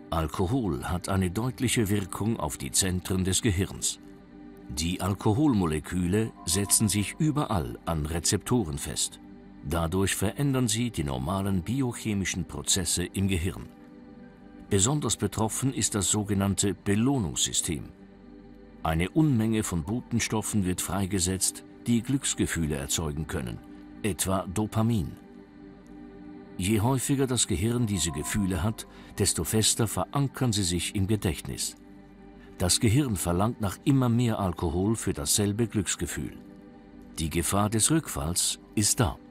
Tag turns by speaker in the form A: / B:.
A: Alkohol hat eine deutliche Wirkung auf die Zentren des Gehirns. Die Alkoholmoleküle setzen sich überall an Rezeptoren fest. Dadurch verändern sie die normalen biochemischen Prozesse im Gehirn. Besonders betroffen ist das sogenannte Belohnungssystem. Eine Unmenge von Botenstoffen wird freigesetzt, die Glücksgefühle erzeugen können, etwa Dopamin. Je häufiger das Gehirn diese Gefühle hat, desto fester verankern sie sich im Gedächtnis. Das Gehirn verlangt nach immer mehr Alkohol für dasselbe Glücksgefühl. Die Gefahr des Rückfalls ist da.